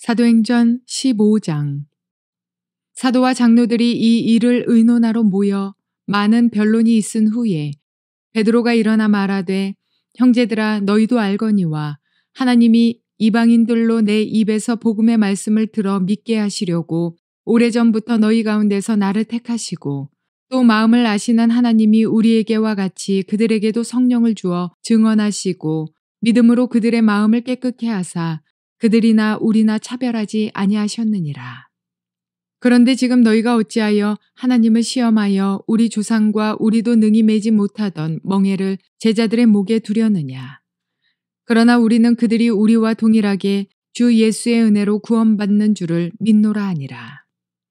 사도행전 15장. 사도와 장로들이 이 일을 의논하러 모여 많은 변론이 있은 후에 베드로가 일어나 말하되, 형제들아, 너희도 알거니와 하나님이 이방인들로 내 입에서 복음의 말씀을 들어 믿게 하시려고 오래전부터 너희 가운데서 나를 택하시고, 또 마음을 아시는 하나님이 우리에게와 같이 그들에게도 성령을 주어 증언하시고 믿음으로 그들의 마음을 깨끗게 하사 그들이나 우리나 차별하지 아니하셨느니라. 그런데 지금 너희가 어찌하여 하나님을 시험하여 우리 조상과 우리도 능히 매지 못하던 멍에를 제자들의 목에 두려느냐. 그러나 우리는 그들이 우리와 동일하게 주 예수의 은혜로 구원받는 줄을 믿노라 하니라.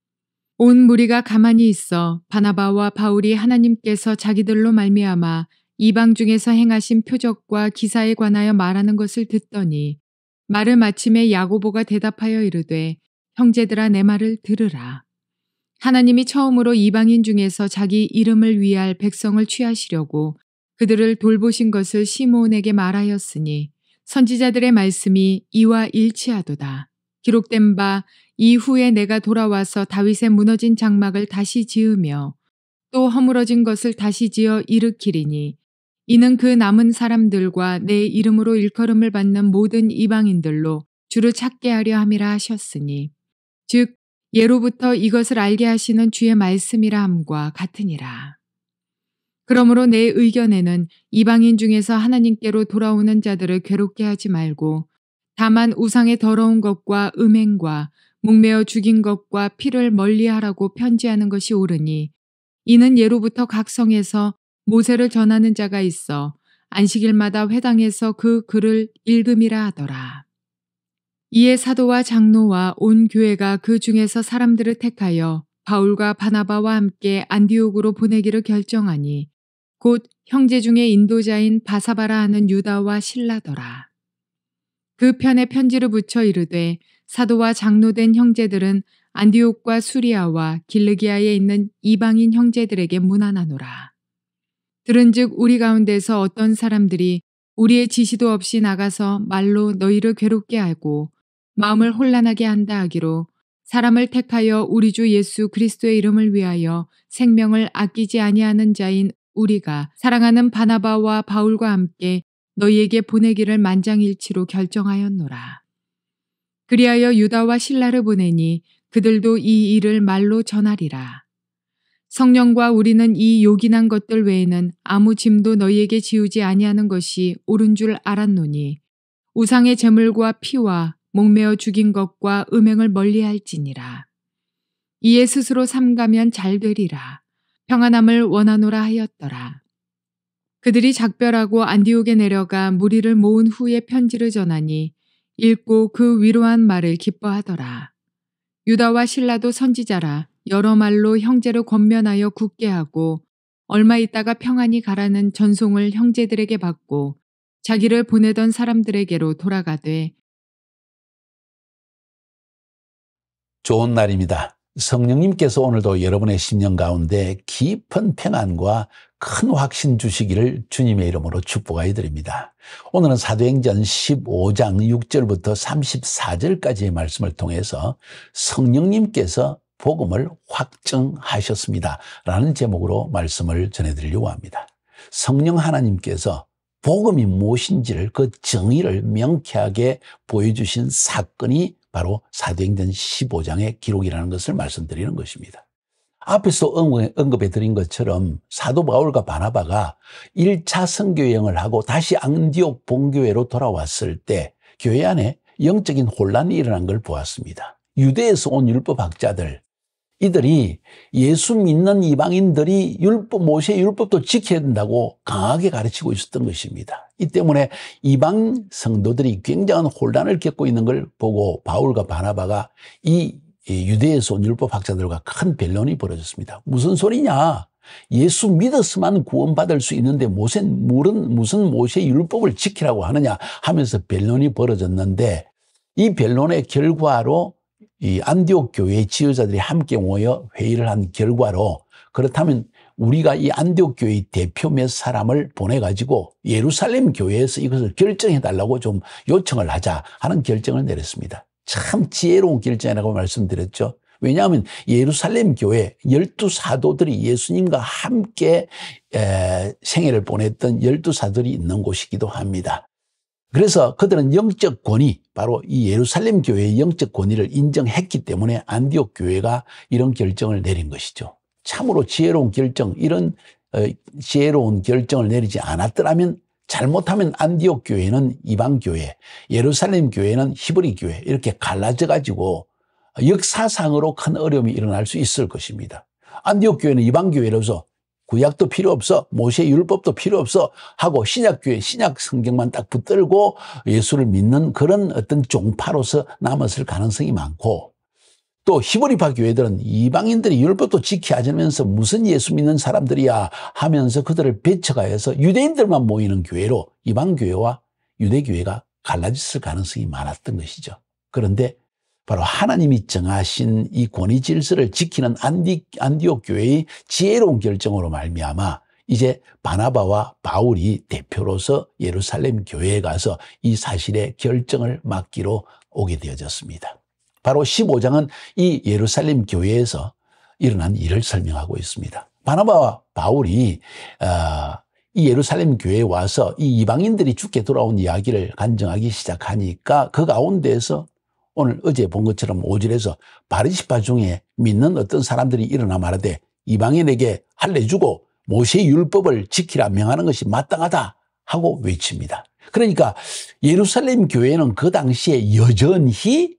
온 무리가 가만히 있어 바나바와 바울이 하나님께서 자기들로 말미암아 이방 중에서 행하신 표적과 기사에 관하여 말하는 것을 듣더니, 말을 마침에 야고보가 대답하여 이르되, 형제들아, 내 말을 들으라. 하나님이 처음으로 이방인 중에서 자기 이름을 위할 백성을 취하시려고 그들을 돌보신 것을 시므온에게 말하였으니 선지자들의 말씀이 이와 일치하도다. 기록된 바 이후에 내가 돌아와서 다윗의 무너진 장막을 다시 지으며 또 허물어진 것을 다시 지어 일으키리니, 이는 그 남은 사람들과 내 이름으로 일컬음을 받는 모든 이방인들로 주를 찾게 하려 함이라 하셨으니, 즉 예로부터 이것을 알게 하시는 주의 말씀이라 함과 같으니라. 그러므로 내 의견에는 이방인 중에서 하나님께로 돌아오는 자들을 괴롭게 하지 말고, 다만 우상의 더러운 것과 음행과 목매어 죽인 것과 피를 멀리하라고 편지하는 것이 옳으니, 이는 예로부터 각 성에서 모세를 전하는 자가 있어 안식일마다 회당에서 그 글을 읽음이라 하더라. 이에 사도와 장로와 온 교회가 그 중에서 사람들을 택하여 바울과 바나바와 함께 안디옥으로 보내기를 결정하니, 곧 형제 중에 인도자인 바사바라 하는 유다와 실라더라. 그 편에 편지를 붙여 이르되, 사도와 장로된 형제들은 안디옥과 수리아와 길르기아에 있는 이방인 형제들에게 문안하노라. 들은즉 우리 가운데서 어떤 사람들이 우리의 지시도 없이 나가서 말로 너희를 괴롭게 하고 마음을 혼란하게 한다 하기로, 사람을 택하여 우리 주 예수 그리스도의 이름을 위하여 생명을 아끼지 아니하는 자인 우리가 사랑하는 바나바와 바울과 함께 너희에게 보내기를 만장일치로 결정하였노라. 그리하여 유다와 실라를 보내니 그들도 이 일을 말로 전하리라. 성령과 우리는 이 요긴한 것들 외에는 아무 짐도 너희에게 지우지 아니하는 것이 옳은 줄 알았노니, 우상의 제물과 피와 목매어 죽인 것과 음행을 멀리할지니라. 이에 스스로 삼가면 잘 되리라. 평안함을 원하노라 하였더라. 그들이 작별하고 안디옥에 내려가 무리를 모은 후에 편지를 전하니 읽고 그 위로한 말을 기뻐하더라. 유다와 실라도 선지자라 여러 말로 형제를 권면하여 굳게 하고 얼마 있다가 평안히 가라는 전송을 형제들에게 받고 자기를 보내던 사람들에게로 돌아가되, 좋은 날입니다. 성령님께서 오늘도 여러분의 심령 가운데 깊은 평안과 큰 확신 주시기를 주님의 이름으로 축복하여 드립니다. 오늘은 사도행전 15장 6절부터 34절까지의 말씀을 통해서 성령님께서 복음을 확증하셨습니다 라는 제목으로 말씀을 전해드리려고 합니다. 성령 하나님께서 복음이 무엇인지를, 그 정의를 명쾌하게 보여주신 사건이 바로 사도행전 15장의 기록이라는 것을 말씀드리는 것입니다. 앞에서 언급해 드린 것처럼 사도 바울과 바나바가 1차 선교여행을 하고 다시 안디옥 본교회로 돌아왔을 때 교회 안에 영적인 혼란이 일어난 걸 보았습니다. 유대에서 온 율법학자들, 이들이 예수 믿는 이방인들이 모세의 율법도 지켜야 된다고 강하게 가르치고 있었던 것입니다. 이 때문에 이방 성도들이 굉장한 혼란을 겪고 있는 걸 보고 바울과 바나바가 이 유대에서 온 율법학자들과 큰 변론이 벌어졌습니다. 무슨 소리냐? 예수 믿었으면 구원받을 수 있는데 무슨 모세의 율법을 지키라고 하느냐 하면서 변론이 벌어졌는데, 이 변론의 결과로 이 안디옥 교회의 지도자들이 함께 모여 회의를 한 결과로, 그렇다면 우리가 이 안디옥 교회의 대표 몇 사람을 보내가지고 예루살렘 교회에서 이것을 결정해달라고 좀 요청을 하자 하는 결정을 내렸습니다. 참 지혜로운 결정이라고 말씀드렸죠. 왜냐하면 예루살렘 교회 12사도들이 예수님과 함께 생애를 보냈던 12사도들이 있는 곳이기도 합니다. 그래서 그들은 영적 권위, 바로 이 예루살렘 교회의 영적 권위를 인정했기 때문에 안디옥 교회가 이런 결정을 내린 것이죠. 참으로 지혜로운 결정, 이런 지혜로운 결정을 내리지 않았더라면, 잘못하면 안디옥 교회는 이방 교회, 예루살렘 교회는 히브리 교회 이렇게 갈라져 가지고 역사상으로 큰 어려움이 일어날 수 있을 것입니다. 안디옥 교회는 이방 교회로서 구약도 필요 없어, 모세 율법도 필요 없어 하고 신약교회, 신약 성경만 딱 붙들고 예수를 믿는 그런 어떤 종파로서 남았을 가능성이 많고, 또 히브리파 교회들은 이방인들이 율법도 지켜야 하면서 무슨 예수 믿는 사람들이야 하면서 그들을 배척하여서 유대인들만 모이는 교회로 이방 교회와 유대 교회가 갈라졌을 가능성이 많았던 것이죠. 그런데 바로 하나님이 정하신 이 권위 질서를 지키는 안디옥 교회의 지혜로운 결정으로 말미암아 이제 바나바와 바울이 대표로서 예루살렘 교회에 가서 이 사실의 결정을 맡기로 오게 되어졌습니다. 바로 15장은 이 예루살렘 교회에서 일어난 일을 설명하고 있습니다. 바나바와 바울이 이 예루살렘 교회에 와서 이 이방인들이 죽게 돌아온 이야기를 간증하기 시작하니까 그 가운데에서 오늘 어제 본 것처럼 5절에서 바리새파 중에 믿는 어떤 사람들이 일어나 말하되 이방인에게 할례 주고 모세의 율법을 지키라 명하는 것이 마땅하다 하고 외칩니다. 그러니까 예루살렘 교회는 그 당시에 여전히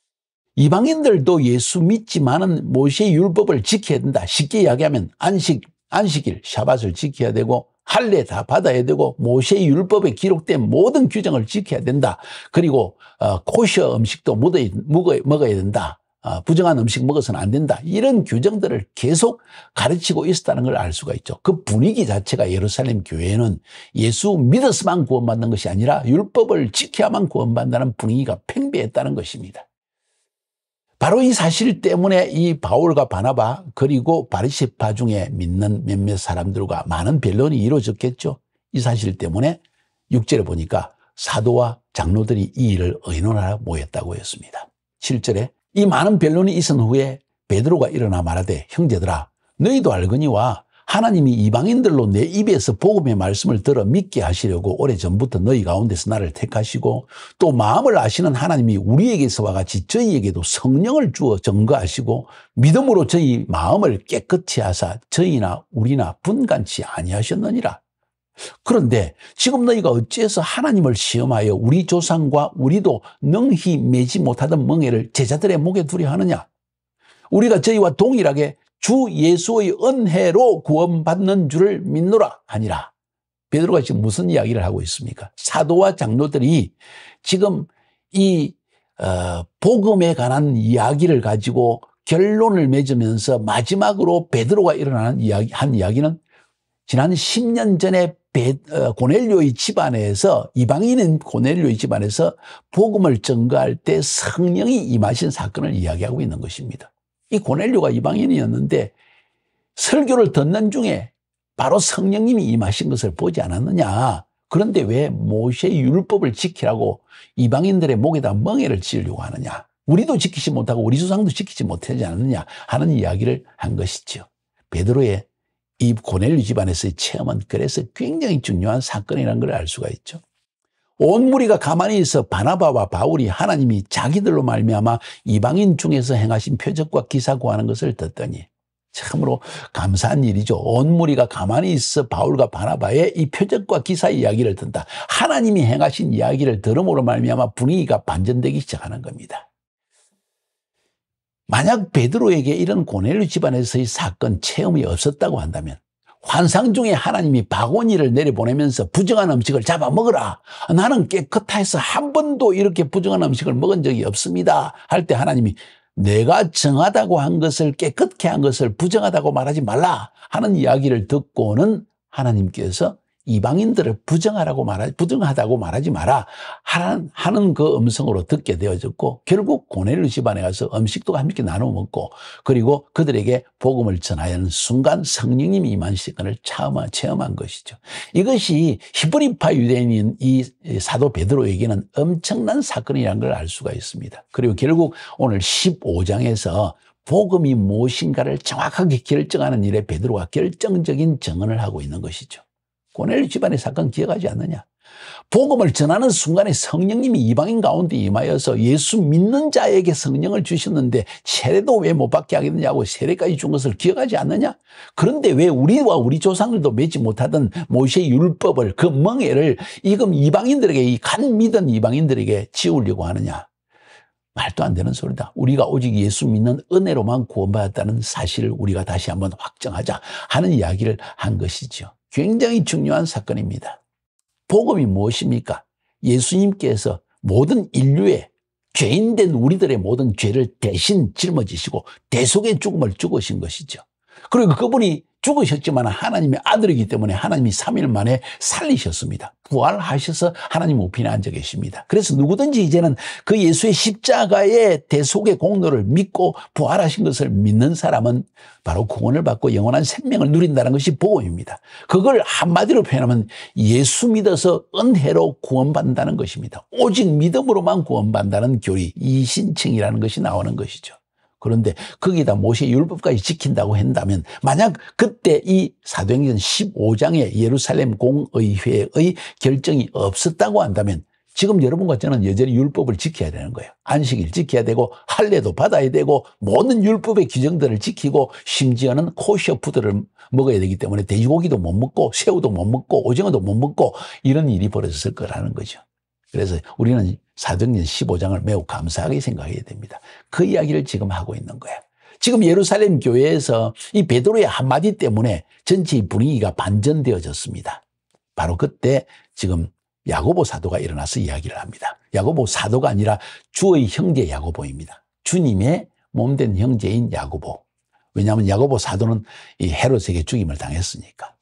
이방인들도 예수 믿지만은 모세의 율법을 지켜야 된다. 쉽게 이야기하면 안식일, 샤밧을 지켜야 되고 할례 다 받아야 되고 모세의 율법에 기록된 모든 규정을 지켜야 된다. 그리고 코셔 음식도 먹어야 된다. 부정한 음식 먹어서는 안 된다. 이런 규정들을 계속 가르치고 있었다는 걸 알 수가 있죠. 그 분위기 자체가 예루살렘 교회는 예수 믿어서만 구원받는 것이 아니라 율법을 지켜야만 구원받는다는 분위기가 팽배했다는 것입니다. 바로 이 사실 때문에 이 바울과 바나바 그리고 바리새파 중에 믿는 몇몇 사람들과 많은 변론이 이루어졌겠죠. 이 사실 때문에 6절에 보니까 사도와 장로들이 이 일을 의논하러 모였다고 했습니다. 7절에 이 많은 변론이 있은 후에 베드로가 일어나 말하되 형제들아 너희도 알거니와 하나님이 이방인들로 내 입에서 복음의 말씀을 들어 믿게 하시려고 오래전부터 너희 가운데서 나를 택하시고 또 마음을 아시는 하나님이 우리에게서와 같이 저희에게도 성령을 주어 증거하시고 믿음으로 저희 마음을 깨끗이 하사 저희나 우리나 분간치 아니하셨느니라. 그런데 지금 너희가 어찌해서 하나님을 시험하여 우리 조상과 우리도 능히 매지 못하던 멍에를 제자들의 목에 두려 하느냐? 우리가 저희와 동일하게 주 예수의 은혜로 구원받는 줄을 믿노라 하니라. 베드로가 지금 무슨 이야기를 하고 있습니까? 사도와 장로들이 지금 이 복음에 관한 이야기를 가지고 결론을 맺으면서 마지막으로 베드로가 한 이야기는 지난 10년 전에 고넬료의 집안에서 이방인인 고넬료의 집안에서 복음을 전가할 때 성령이 임하신 사건을 이야기하고 있는 것입니다. 이 고넬료가 이방인이었는데 설교를 듣는 중에 바로 성령님이 임하신 것을 보지 않았느냐. 그런데 왜 모세의 율법을 지키라고 이방인들의 목에다 멍에를 지으려고 하느냐. 우리도 지키지 못하고 우리 조상도 지키지 못하지 않느냐 하는 이야기를 한 것이죠. 베드로의 이 고넬료 집안에서의 체험은 그래서 굉장히 중요한 사건이라는 걸 알 수가 있죠. 온 무리가 가만히 있어 바나바와 바울이 하나님이 자기들로 말미암아 이방인 중에서 행하신 표적과 기사 구하는 것을 듣더니 참으로 감사한 일이죠. 온 무리가 가만히 있어 바울과 바나바의 이 표적과 기사 이야기를 듣는다. 하나님이 행하신 이야기를 들음으로 말미암아 분위기가 반전되기 시작하는 겁니다. 만약 베드로에게 이런 고넬료 집안에서의 사건 체험이 없었다고 한다면 환상 중에 하나님이 바구니를 내려보내면서 부정한 음식을 잡아 먹으라. 나는 깨끗해서 한 번도 이렇게 부정한 음식을 먹은 적이 없습니다. 할 때 하나님이 내가 정하다고 한 것을 깨끗게 한 것을 부정하다고 말하지 말라 하는 이야기를 듣고는 하나님께서 이방인들을 부정하다고 말하지 마라 하는 그 음성으로 듣게 되어졌고, 결국 고넬료 집안에 가서 음식도 함께 나눠 먹고, 그리고 그들에게 복음을 전하는 순간 성령님이 임한 시간을 체험한 것이죠. 이것이 히브리파 유대인인 이 사도 베드로에게는 엄청난 사건이라는 걸 알 수가 있습니다. 그리고 결국 오늘 15장에서 복음이 무엇인가를 정확하게 결정하는 일에 베드로가 결정적인 증언을 하고 있는 것이죠. 고넬료 집안의 사건 기억하지 않느냐? 복음을 전하는 순간에 성령님이 이방인 가운데 임하여서 예수 믿는 자에게 성령을 주셨는데 세례도 왜 못 받게 하겠느냐고 세례까지 준 것을 기억하지 않느냐? 그런데 왜 우리와 우리 조상들도 맺지 못하던 모세의 율법을, 그 멍에를 이금 이방인들에게, 이 간 믿은 이방인들에게 지우려고 하느냐? 말도 안 되는 소리다. 우리가 오직 예수 믿는 은혜로만 구원받았다는 사실을 우리가 다시 한번 확정하자 하는 이야기를 한 것이죠. 굉장히 중요한 사건입니다. 복음이 무엇입니까? 예수님께서 모든 인류의 죄인된 우리들의 모든 죄를 대신 짊어지시고 대속의 죽음을 죽으신 것이죠. 그리고 그분이 죽으셨지만 하나님의 아들이기 때문에 하나님이 3일 만에 살리셨습니다. 부활하셔서 하나님 우편에 앉아 계십니다. 그래서 누구든지 이제는 그 예수의 십자가의 대속의 공로를 믿고 부활하신 것을 믿는 사람은 바로 구원을 받고 영원한 생명을 누린다는 것이 복음입니다. 그걸 한마디로 표현하면 예수 믿어서 은혜로 구원받는다는 것입니다. 오직 믿음으로만 구원받는다는 교리, 이신칭이라는 것이 나오는 것이죠. 그런데 거기다 모세의 율법까지 지킨다고 한다면, 만약 그때 이 사도행전 15장의 예루살렘 공의회의 결정이 없었다고 한다면 지금 여러분과 저는 여전히 율법을 지켜야 되는 거예요. 안식일 지켜야 되고 할례도 받아야 되고 모든 율법의 규정들을 지키고, 심지어는 코셔푸드를 먹어야 되기 때문에 돼지고기도 못 먹고 새우도 못 먹고 오징어도 못 먹고 이런 일이 벌어졌을 거라는 거죠. 그래서 우리는 사도행전 15장을 매우 감사하게 생각해야 됩니다. 그 이야기를 지금 하고 있는 거예요. 지금 예루살렘 교회에서 이 베드로의 한마디 때문에 전체의 분위기가 반전되어졌습니다. 바로 그때 지금 야고보 사도가 일어나서 이야기를 합니다. 야고보 사도가 아니라 주의 형제 야고보입니다. 주님의 몸된 형제인 야고보. 왜냐하면 야고보 사도는 이 헤롯에게 죽임을 당했으니까.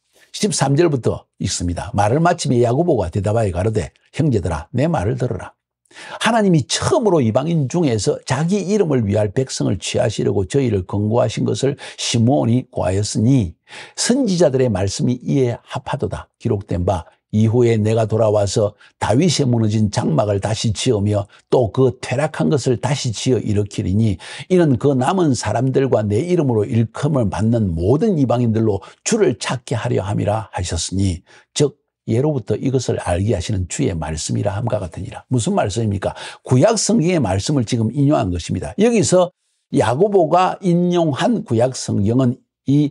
13절부터 읽습니다. 말을 마치며 야고보가 대답하여 가로되 형제들아 내 말을 들어라. 하나님이 처음으로 이방인 중에서 자기 이름을 위할 백성을 취하시려고 저희를 권고하신 것을 시므온이 고하였으니 선지자들의 말씀이 이에 합하도다. 기록된 바 이후에 내가 돌아와서 다윗의 무너진 장막을 다시 지으며 또 그 퇴락한 것을 다시 지어 일으키리니 이는 그 남은 사람들과 내 이름으로 일컬음을 받는 모든 이방인들로 주를 찾게 하려 함이라 하셨으니, 즉 예로부터 이것을 알게 하시는 주의 말씀이라 함과 같으니라. 무슨 말씀입니까? 구약 성경의 말씀을 지금 인용한 것입니다. 여기서 야고보가 인용한 구약 성경은 이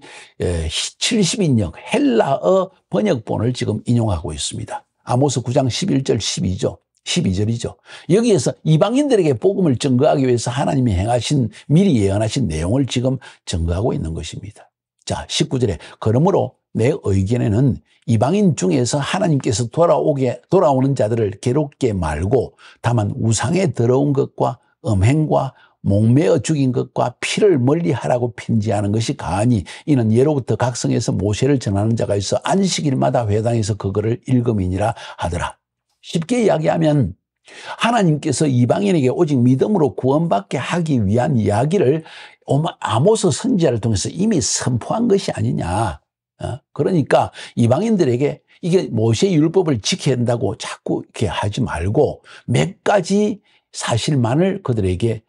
70인역 헬라어 번역본을 지금 인용하고 있습니다. 아모스 9장 11절 12절이죠. 여기에서 이방인들에게 복음을 증거하기 위해서 하나님이 행하신, 미리 예언하신 내용을 지금 증거하고 있는 것입니다. 자, 19절에 그러므로 내 의견에는 이방인 중에서 하나님께서 돌아오는 자들을 괴롭게 말고 다만 우상에 더러운 것과 음행과 목매어 죽인 것과 피를 멀리하라고 편지하는 것이 가하니 이는 예로부터 각성에서 모세를 전하는 자가 있어 안식일마다 회당에서 그거를 읽음이니라 하더라. 쉽게 이야기하면 하나님께서 이방인에게 오직 믿음으로 구원받게 하기 위한 이야기를 아모스 선지자를 통해서 이미 선포한 것이 아니냐. 그러니까 이방인들에게 이게 모세의 율법을 지켜야 된다고 자꾸 이렇게 하지 말고 몇 가지 사실만을 그들에게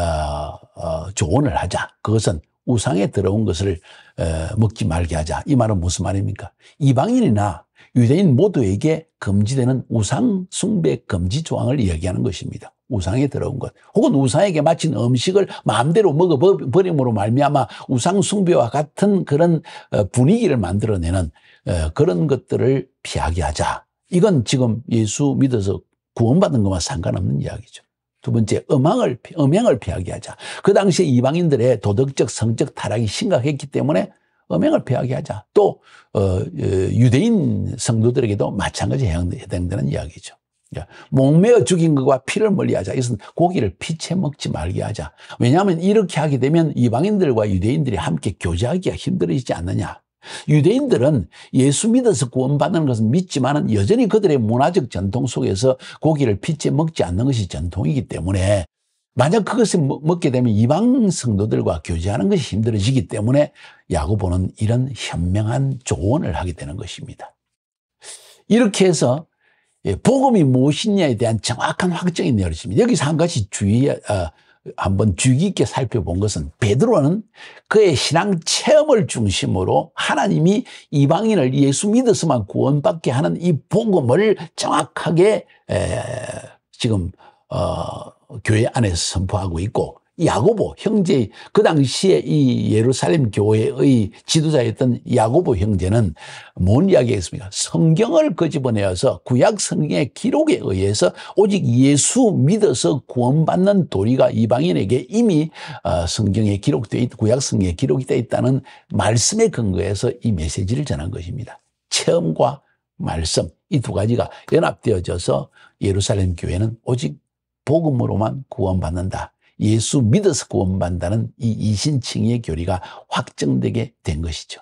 조언을 하자. 그것은 우상에 들어온 것을 먹지 말게 하자. 이 말은 무슨 말입니까? 이방인이나 유대인 모두에게 금지되는 우상 숭배 금지 조항을 이야기하는 것입니다. 우상에 들어온 것, 혹은 우상에게 바친 음식을 마음대로 먹어버림으로 말미암아 우상 숭배와 같은 그런 분위기를 만들어내는 그런 것들을 피하게 하자. 이건 지금 예수 믿어서 구원받는 것과 상관없는 이야기죠. 두 번째, 음행을 피하게 하자. 그 당시에 이방인들의 도덕적, 성적 타락이 심각했기 때문에 음행을 피하게 하자. 또 유대인 성도들에게도 마찬가지 해당되는 이야기죠. 목매어 죽인 것과 피를 멀리하자. 이것은 고기를 피채 먹지 말게 하자. 왜냐하면 이렇게 하게 되면 이방인들과 유대인들이 함께 교제하기가 힘들어지지 않느냐. 유대인들은 예수 믿어서 구원받는 것은 믿지만은 여전히 그들의 문화적 전통 속에서 고기를 핏째 먹지 않는 것이 전통이기 때문에 만약 그것을 먹게 되면 이방 성도들과 교제하는 것이 힘들어지기 때문에 야고보는 이런 현명한 조언을 하게 되는 것입니다. 이렇게 해서 복음이 무엇이냐에 대한 정확한 확정이 내려집니다. 여기서 한 가지 한번 주의 깊게 살펴본 것은 베드로는 그의 신앙 체험을 중심으로 하나님이 이방인을 예수 믿어서만 구원받게 하는 이 복음을 정확하게 지금 교회 안에서 선포하고 있고, 야고보 형제, 그 당시에 이 예루살렘 교회의 지도자였던 야고보 형제는 뭔 이야기했습니까? 성경을 끄집어내어서 구약 성경의 기록에 의해서 오직 예수 믿어서 구원받는 도리가 이방인에게 이미 성경에 기록되어 있고 구약 성경에 기록이 되어 있다는 말씀에 근거해서 이 메시지를 전한 것입니다. 체험과 말씀, 이 두 가지가 연합되어져서 예루살렘 교회는 오직 복음으로만 구원받는다, 예수 믿어서 구원받는다는 이 이신칭의의 교리가 확정되게 된 것이죠.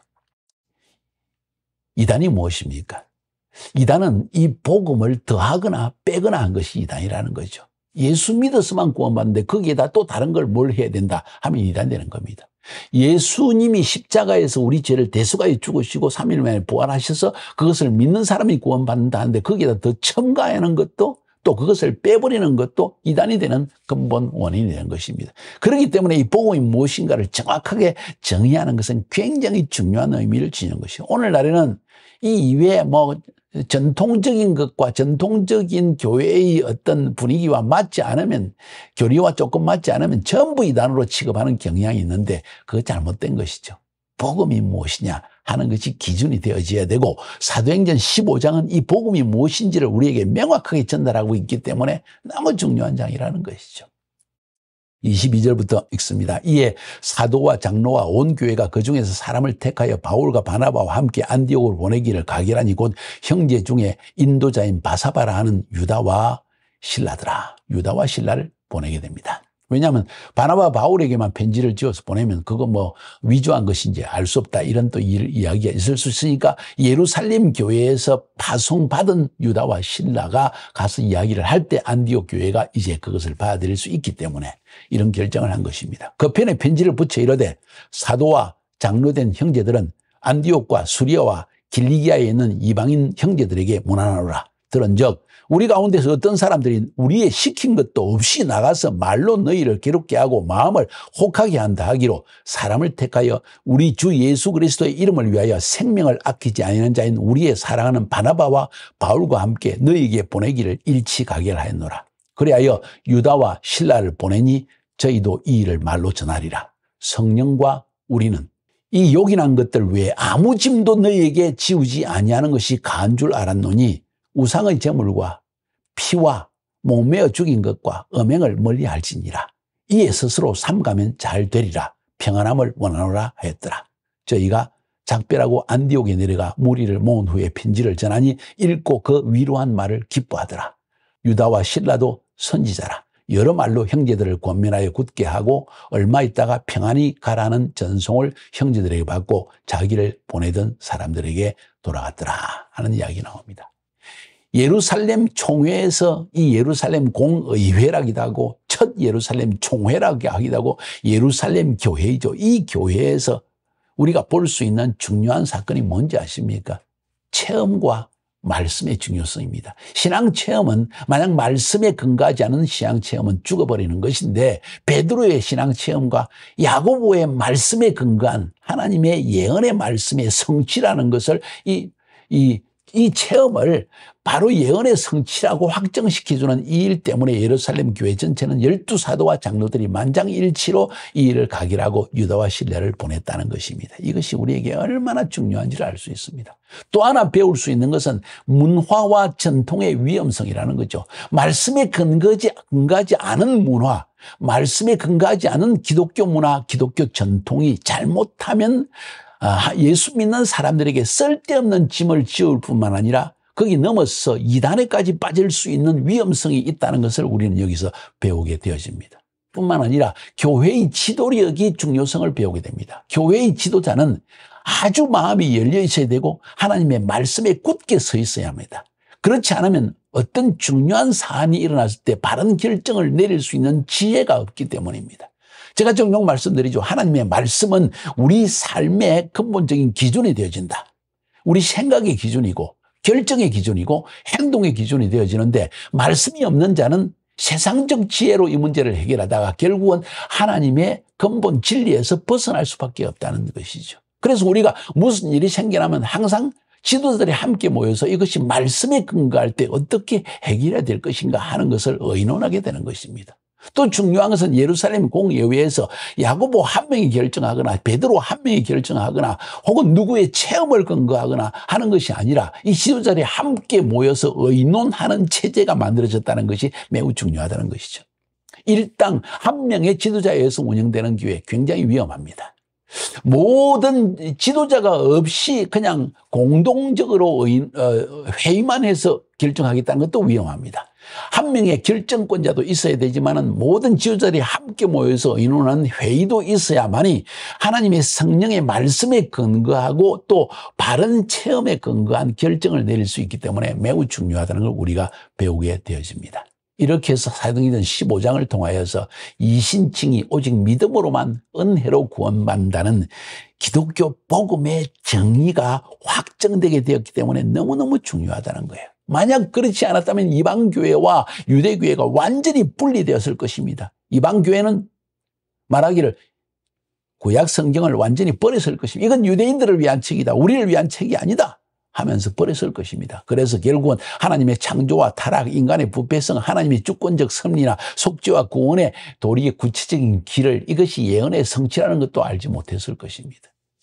이단이 무엇입니까? 이단은 이 복음을 더하거나 빼거나 한 것이 이단이라는 거죠. 예수 믿어서만 구원받는데 거기에다 또 다른 걸 뭘 해야 된다 하면 이단이 되는 겁니다. 예수님이 십자가에서 우리 죄를 대속하여 죽으시고 3일 만에 부활하셔서 그것을 믿는 사람이 구원받는다 하는데 거기에다 더 첨가하는 것도, 또 그것을 빼버리는 것도 이단이 되는 근본 원인이 되는 것입니다. 그렇기 때문에 이 복음이 무엇인가를 정확하게 정의하는 것은 굉장히 중요한 의미를 지니는 것이에요. 오늘날에는 이 이외에 전통적인 것과 전통적인 교회의 어떤 분위기와 맞지 않으면, 교리와 조금 맞지 않으면 전부 이단으로 취급하는 경향이 있는데 그거 잘못된 것이죠. 복음이 무엇이냐 하는 것이 기준이 되어져야 되고, 사도행전 15장은 이 복음이 무엇인지를 우리에게 명확하게 전달하고 있기 때문에 너무 중요한 장이라는 것이죠. 22절부터 읽습니다. 이에 사도와 장로와 온 교회가 그 중에서 사람을 택하여 바울과 바나바와 함께 안디옥으로 보내기를 가결하니 곧 형제 중에 인도자인 바사바라 하는 유다와 실라더라. 유다와 실라를 보내게 됩니다. 왜냐하면 바나바 바울에게만 편지를 지어서 보내면 그거 위조한 것인지 알 수 없다, 이런 또 이야기가 있을 수 있으니까 예루살렘 교회에서 파송받은 유다와 실라가 가서 이야기를 할 때 안디옥 교회가 이제 그것을 받아들일 수 있기 때문에 이런 결정을 한 것입니다. 그 편에 편지를 붙여 이르되 사도와 장로된 형제들은 안디옥과 수리아와 길리기아에 있는 이방인 형제들에게 문안하노라. 들은즉 우리 가운데서 어떤 사람들이 우리의 시킨 것도 없이 나가서 말로 너희를 괴롭게 하고 마음을 혹하게 한다 하기로 사람을 택하여 우리 주 예수 그리스도의 이름을 위하여 생명을 아끼지 아니하는 자인 우리의 사랑하는 바나바와 바울과 함께 너희에게 보내기를 일치 가결하였노라. 그리하여 유다와 실라를 보내니 저희도 이 일을 말로 전하리라. 성령과 우리는 이 요긴한 것들 외에 아무 짐도 너희에게 지우지 아니하는 것이 가한 줄 알았노니 우상의 제물과 피와 목매어 죽인 것과 음행을 멀리할지니라. 이에 스스로 삼가면 잘 되리라. 평안함을 원하노라 하였더라. 저희가 작별하고 안디옥에 내려가 무리를 모은 후에 편지를 전하니 읽고 그 위로한 말을 기뻐하더라. 유다와 실라도 선지자라. 여러 말로 형제들을 권면하여 굳게 하고 얼마 있다가 평안히 가라는 전송을 형제들에게 받고 자기를 보내던 사람들에게 돌아갔더라 하는 이야기 나옵니다. 예루살렘 총회에서 이 예루살렘 공의회라기도 하고 첫 예루살렘 총회라고 하기도 하고 예루살렘 교회이죠. 이 교회에서 우리가 볼 수 있는 중요한 사건이 뭔지 아십니까? 체험과 말씀의 중요성입니다. 신앙 체험은 만약 말씀에 근거하지 않은 신앙 체험은 죽어버리는 것인데 베드로의 신앙 체험과 야고보의 말씀에 근거한 하나님의 예언의 말씀의 성취라는 것을 이 체험을 바로 예언의 성취라고 확정시켜주는 이 일 때문에 예루살렘 교회 전체는 12사도와 장로들이 만장일치로 이 일을 가결하고 유다와 실라를 보냈다는 것입니다. 이것이 우리에게 얼마나 중요한지를 알 수 있습니다. 또 하나 배울 수 있는 것은 문화와 전통의 위험성이라는 거죠. 말씀에 근거하지 않은 문화, 말씀에 근거하지 않은 기독교 문화, 기독교 전통이 잘못하면 예수 믿는 사람들에게 쓸데없는 짐을 지을 뿐만 아니라 거기 넘어서 이단에까지 빠질 수 있는 위험성이 있다는 것을 우리는 여기서 배우게 되어집니다. 뿐만 아니라 교회의 지도력이 중요성을 배우게 됩니다. 교회의 지도자는 아주 마음이 열려 있어야 되고 하나님의 말씀에 굳게 서 있어야 합니다. 그렇지 않으면 어떤 중요한 사안이 일어났을 때 바른 결정을 내릴 수 있는 지혜가 없기 때문입니다. 제가 종종 말씀드리죠. 하나님의 말씀은 우리 삶의 근본적인 기준이 되어진다. 우리 생각의 기준이고 결정의 기준이고 행동의 기준이 되어지는데 말씀이 없는 자는 세상적 지혜로 이 문제를 해결하다가 결국은 하나님의 근본 진리에서 벗어날 수밖에 없다는 것이죠. 그래서 우리가 무슨 일이 생겨나면 항상 지도자들이 함께 모여서 이것이 말씀에 근거할 때 어떻게 해결해야 될 것인가 하는 것을 의논하게 되는 것입니다. 또 중요한 것은 예루살렘 공예회에서 야고보 한 명이 결정하거나 베드로 한 명이 결정하거나 혹은 누구의 체험을 근거하거나 하는 것이 아니라 이 지도자들이 함께 모여서 의논하는 체제가 만들어졌다는 것이 매우 중요하다는 것이죠. 일당 한 명의 지도자에 의해서 운영되는 교회 굉장히 위험합니다. 모든 지도자가 없이 그냥 공동적으로 회의만 해서 결정하겠다는 것도 위험합니다. 한 명의 결정권자도 있어야 되지만은 모든 지도자들이 함께 모여서 의논하는 회의도 있어야만이 하나님의 성령의 말씀에 근거하고 또 바른 체험에 근거한 결정을 내릴 수 있기 때문에 매우 중요하다는 걸 우리가 배우게 되어집니다. 이렇게 해서 사도행전 15장을 통하여서 이신칭이 오직 믿음으로만 은혜로 구원받는다는 기독교 복음의 정의가 확정되게 되었기 때문에 너무너무 중요하다는 거예요. 만약 그렇지 않았다면 이방교회와 유대교회가 완전히 분리되었을 것입니다. 이방교회는 말하기를 구약 성경을 완전히 버렸을 것입니다. 이건 유대인들을 위한 책이다. 우리를 위한 책이 아니다 하면서 버렸을 것입니다. 그래서 결국은 하나님의 창조와 타락, 인간의 부패성, 하나님의 주권적 섭리나 속죄와 구원의 도리의 구체적인 길을 이것이 예언의 성취라는 것도 알지 못했을 것입니다.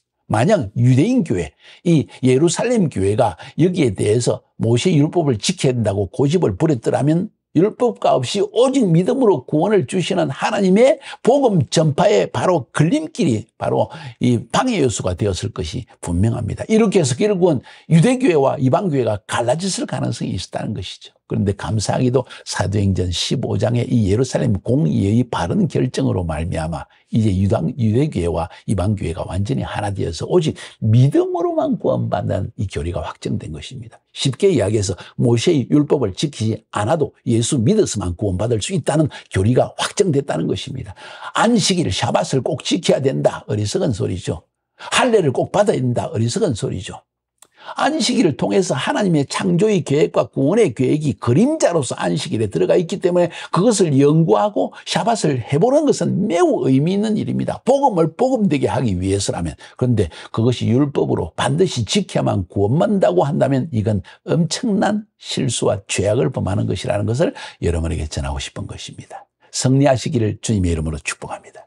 만약 유대인 교회, 이 예루살렘 교회가 여기에 대해서 모세의 율법을 지켜야 된다고 고집을 부렸더라면 율법과 없이 오직 믿음으로 구원을 주시는 하나님의 복음 전파의 바로 걸림길이 바로 이 방해 요소가 되었을 것이 분명합니다. 이렇게 해서 결국은 유대교회와 이방교회가 갈라졌을 가능성이 있었다는 것이죠. 그런데 감사하게도 사도행전 15장의 이 예루살렘 공의회의 바른 결정으로 말미암아 이제 유대교회와 이방교회가 완전히 하나 되어서 오직 믿음으로만 구원받는 이 교리가 확정된 것입니다. 쉽게 이야기해서 모세의 율법을 지키지 않아도 예수 믿어서만 구원받을 수 있다는 교리가 확정됐다는 것입니다. 안식일, 샤밧을 꼭 지켜야 된다. 어리석은 소리죠. 할례를 꼭 받아야 된다. 어리석은 소리죠. 안식일을 통해서 하나님의 창조의 계획과 구원의 계획이 그림자로서 안식일에 들어가 있기 때문에 그것을 연구하고 샤밧을 해보는 것은 매우 의미 있는 일입니다. 복음을 복음되게 하기 위해서라면. 그런데 그것이 율법으로 반드시 지켜야만 구원받는다고 한다면 이건 엄청난 실수와 죄악을 범하는 것이라는 것을 여러분에게 전하고 싶은 것입니다. 승리하시기를 주님의 이름으로 축복합니다.